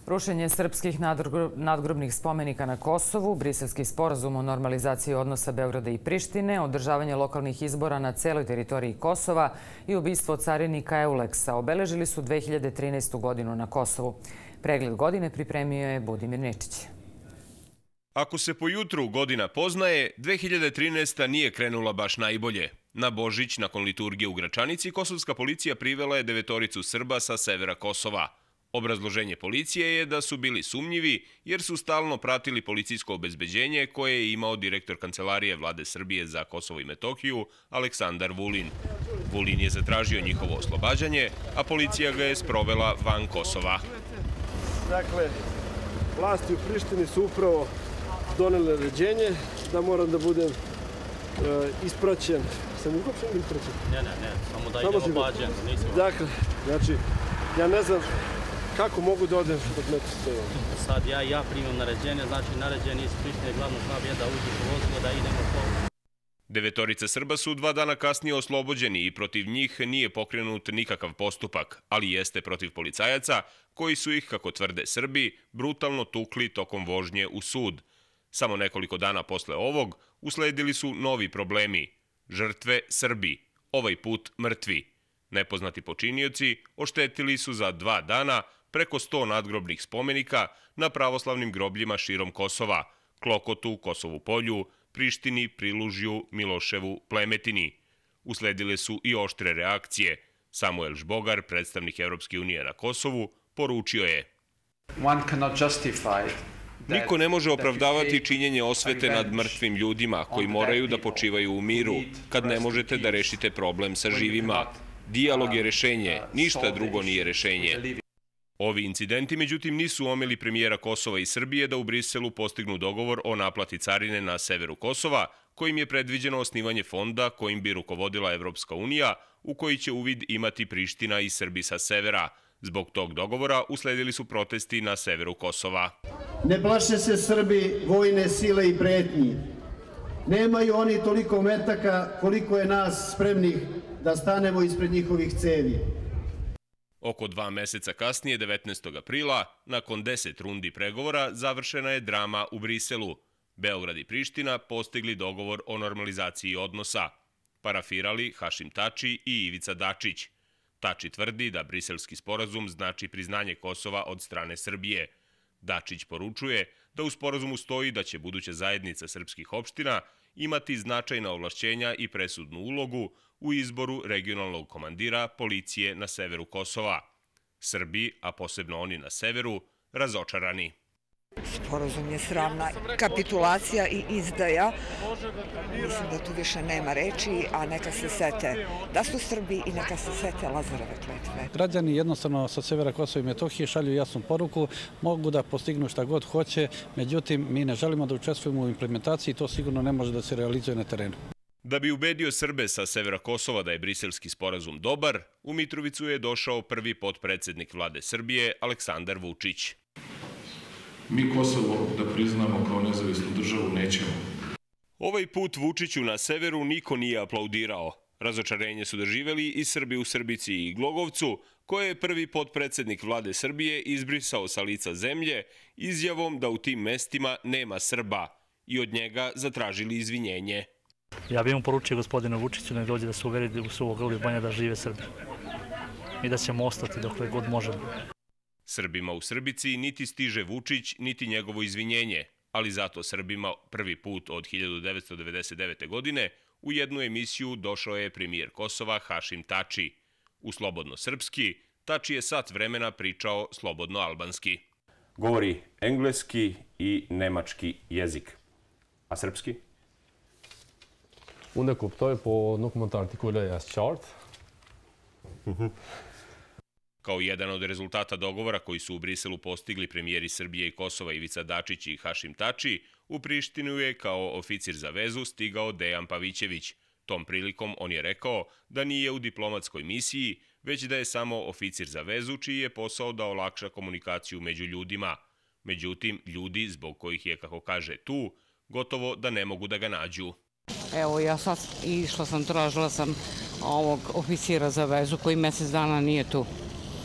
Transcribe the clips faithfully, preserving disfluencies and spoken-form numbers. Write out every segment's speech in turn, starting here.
Rušenje srpskih nadgrobnih spomenika na Kosovu, briselski sporazum o normalizaciji odnosa Beograda i Prištine, održavanje lokalnih izbora na celoj teritoriji Kosova i ubistvo carinika Euleksa obeležili su dve hiljade trinaestu. godinu na Kosovu. Pregled godine pripremio je Budimir Ničić. Ako se po jutru godina poznaje, dve hiljade trinaesta. nije krenula baš najbolje. Na Božić, nakon liturgije u Gračanici, kosovska policija privela je devetoricu Srba sa severa Kosova. Obrazloženje policije je da su bili sumnjivi jer su stalno pratili policijsko obezbeđenje koje je imao direktor Kancelarije Vlade Srbije za Kosovo i Metohiju Aleksandar Vulin. Vulin je zatražio njihovo oslobađanje, a policija ga je sprovela van Kosova. Dakle, vlasti u Prištini su upravo donele naređenje da moram da budem ispraćen. Sam uopšte ili ispraćen? Ne, ne, ne, samo da idem obađen. Dakle, znači, ja ne znam kako mogu da odem dok neko stoji. Sad ja ja primam naređenje, znači naređenje iz Prištine glavno štab je da uđe po vozilo da idemo po... Devetorica Srba su dva dana kasnije oslobođeni i protiv njih nije pokrenut nikakav postupak, ali jeste protiv policajaca koji su ih, kako tvrde Srbi, brutalno tukli tokom vožnje u sud. Samo nekoliko dana posle ovog usledili su novi problemi. Žrtve Srbi, ovaj put mrtvi. Nepoznati počinioci oštetili su za dva dana preko sto nadgrobnih spomenika na pravoslavnim grobljima širom Kosova, Klokotu, Kosovu Polju, Prištini, Prilužju, Miloševu, Plemetini. Usledile su i oštre reakcije. Samuel Žbogar, predstavnik Evropske unije na Kosovu, poručio je: Niko ne može opravdavati činjenje osvete nad mrtvim ljudima koji moraju da počivaju u miru, kad ne možete da rešite problem sa živima. Dijalog je rešenje, ništa drugo nije rešenje. Ovi incidenti, međutim, nisu omeli premijera Kosova i Srbije da u Briselu postignu dogovor o naplati carine na severu Kosova, kojim je predviđeno osnivanje fonda kojim bi rukovodila Evropska unija, u koji će uvid imati Priština i Srbi sa severa. Zbog tog dogovora usledili su protesti na severu Kosova. Ne plaše se Srbi vojne sile i pretnji. Nemaju oni toliko metaka koliko je nas spremnih da stanemo ispred njihovih cevi. Oko dva meseca kasnije, devetnaestog aprila, nakon deset rundi pregovora, završena je drama u Briselu. Beograd i Priština postigli dogovor o normalizaciji odnosa. Parafirali Hašim Tači i Ivica Dačić. Tači tvrdi da briselski sporazum znači priznanje Kosova od strane Srbije. Dačić poručuje da u sporazumu stoji da će buduća zajednica srpskih opština imati značajna ovlašćenja i presudnu ulogu u izboru regionalnog komandira policije na severu Kosova. Srbi, a posebno oni na severu, razočarani. Sporazum je sramna kapitulacija i izdaja. Mislim da tu više nema reči, a neka se sete da su Srbi i neka se sete Lazareve kletve. Građani jednostavno sa severa Kosova i Metohije šalju jasnu poruku, mogu da postignu šta god hoće, međutim mi ne želimo da učestvujemo u implementaciji i to sigurno ne može da se realizuje na terenu. Da bi ubedio Srbe sa severa Kosova da je briselski sporazum dobar, u Mitrovicu je došao prvi potpredsednik Vlade Srbije Aleksandar Vučić. Mi Kosovo da priznamo kao nezavisnu državu nećemo. Ovaj put Vučiću na severu niko nije aplaudirao. Razočarenje su doživeli i Srbi u Srbici i Glogovcu, koje je prvi potpredsednik Vlade Srbije izbrisao sa lica zemlje izjavom da u tim mestima nema Srba i od njega zatražili izvinjenje. Ja bih mu poručio gospodinu Vučiću da dođe da se uveri u svoju grlu banja da žive Srbi i da ćemo ostati dokle god možemo. Srbima u Srbici niti stiže Vučić, niti njegovo izvinjenje, ali zato Srbima prvi put od hiljadu devetsto devedeset devete. godine u jednu emisiju došao je premijer Kosova Hašim Tači. U slobodno srpski, Tači je sat vremena pričao slobodno albanski. Govori engleski i nemački jezik. A srpski? Unë e kuptoj, po nuk mund të artikuloj as qartë. Kao jedan od rezultata dogovora koji su u Briselu postigli premijeri Srbije i Kosova Ivica Dačić i Hašim Tači, u Prištinu je kao oficir za vezu stigao Dejan Pavićević. Tom prilikom on je rekao da nije u diplomatskoj misiji, već da je samo oficir za vezu čiji je posao da olakša komunikaciju među ljudima. Međutim, ljudi zbog kojih je, kako kaže, tu, gotovo da ne mogu da ga nađu. Evo, ja sad išla sam, tražila sam ovog oficira za vezu koji mesec dana nije tu.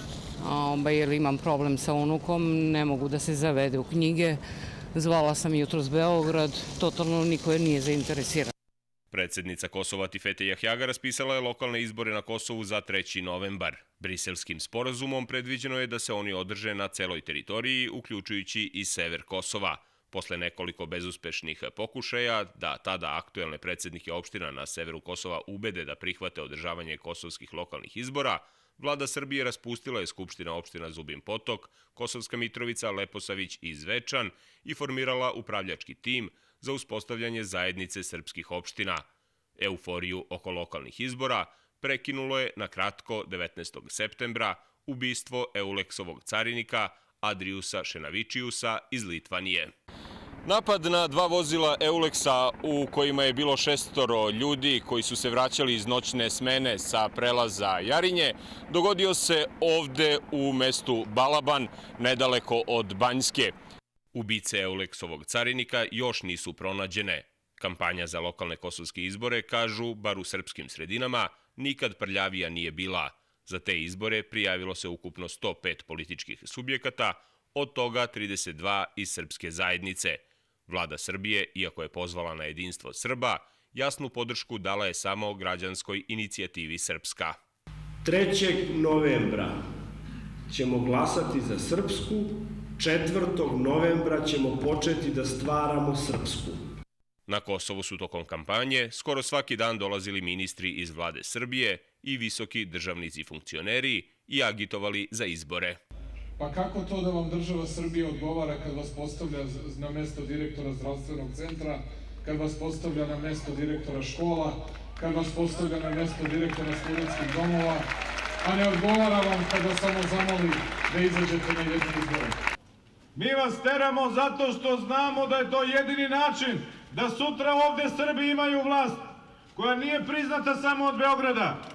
jer imam problem sa unukom, ne mogu da se zavede u knjige. Zvala sam jutros Beograd, totalno niko nije zainteresiran. Predsjednica Kosova Tifete Jahjaga raspisala je lokalne izbore na Kosovu za treći novembar. Briselskim sporazumom predviđeno je da se oni održe na celoj teritoriji, uključujući i sever Kosova. Posle nekoliko bezuspešnih pokušaja da tada aktuelne predsjednike opština na severu Kosova ubede da prihvate održavanje kosovskih lokalnih izbora, Vlada Srbije raspustila je Skupština opština Zubin Potok, Kosovska Mitrovica, Leposavić i Zvečan i formirala upravljački tim za uspostavljanje zajednice srpskih opština. Euforiju oko lokalnih izbora prekinulo je na kratko devetnaestog septembra ubistvo Euleksovog carinika Adriusa Šenavičiusa iz Litvanije. Napad na dva vozila Euleksa u kojima je bilo šestoro ljudi koji su se vraćali iz noćne smene sa prelaza Jarinje dogodio se ovde u mestu Balaban, nedaleko od Banjske. Ubice Euleksovog carinika još nisu pronađene. Kampanja za lokalne kosovske izbore, kažu, bar u srpskim sredinama, nikad prljavija nije bila. Za te izbore prijavilo se ukupno sto pet političkih subjekata, od toga trideset dva iz srpske zajednice. Vlada Srbije, iako je pozvala na jedinstvo Srba, jasnu podršku dala je samo građanskoj inicijativi Srpska. trećeg novembra ćemo glasati za Srpsku, četvrtog novembra ćemo početi da stvaramo Srpsku. Na Kosovu su tokom kampanje skoro svaki dan dolazili ministri iz vlade Srbije i visoki državnici i funkcioneri i agitovali za izbore. Pa kako to da vam država Srbije odgovara kad vas postavlja na mesto direktora zdravstvenog centra, kad vas postavlja na mesto direktora škola, kad vas postavlja na mesto direktora studentskih domova, a ne odgovara vam kad vas samo zamoli da izađete na jedne izbore? Mi vas teramo zato što znamo da je to jedini način da sutra ovde Srbi imaju vlast koja nije priznata samo od Beograda.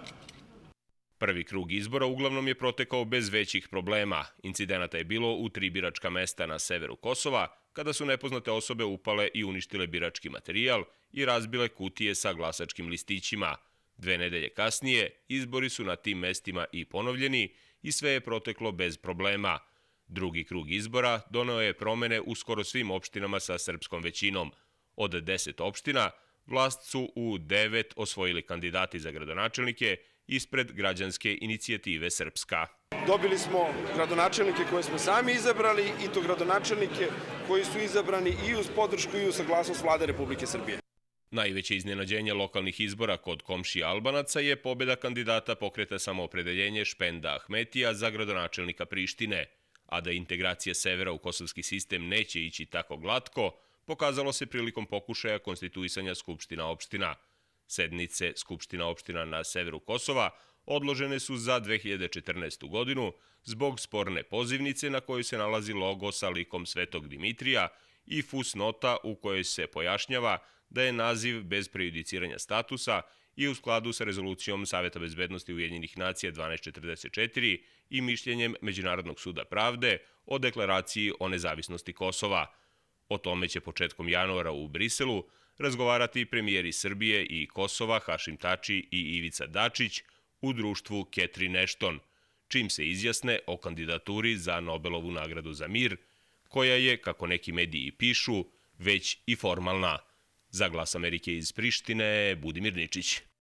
Prvi krug izbora uglavnom je protekao bez većih problema. Incidenata je bilo u tri biračka mesta na severu Kosova, kada su nepoznate osobe upale i uništile birački materijal i razbile kutije sa glasačkim listićima. Dve nedelje kasnije izbori su na tim mestima i ponovljeni i sve je proteklo bez problema. Drugi krug izbora doneo je promene u skoro svim opštinama sa srpskom većinom. Od deset opština, vlast su u devet osvojili kandidati za gradonačelnike ispred građanske inicijative Srpska. Dobili smo gradonačelnike koje smo sami izabrali i to gradonačelnike koji su izabrani i uz podršku i uz saglasnost Vlade Republike Srbije. Najveće iznenađenje lokalnih izbora kod komšija Albanaca je pobjeda kandidata Pokreta samoopredeljenje Špenda Ahmetija za gradonačelnika Prištine. A da integracija severa u kosovski sistem neće ići tako glatko, pokazalo se prilikom pokušaja konstituisanja Skupština opština. Sednice Skupština opština na severu Kosova odložene su za dve hiljade četrnaestu. godinu zbog sporne pozivnice na kojoj se nalazi logo sa likom Svetog Dimitrija i fusnota u kojoj se pojašnjava da je naziv bez prejudiciranja statusa i u skladu sa rezolucijom Saveta bezbednosti Ujedinjenih nacija dvanaest četrdeset četiri i mišljenjem Međunarodnog suda pravde o deklaraciji o nezavisnosti Kosova. O tome će početkom januara u Briselu razgovarati premijeri Srbije i Kosova Hašim Tači i Ivica Dačić u društvu Catherine Ashton, čim se izjasne o kandidaturi za Nobelovu nagradu za mir, koja je, kako neki mediji pišu, već i formalna. Za Glas Amerike iz Prištine, Budimir Ničić.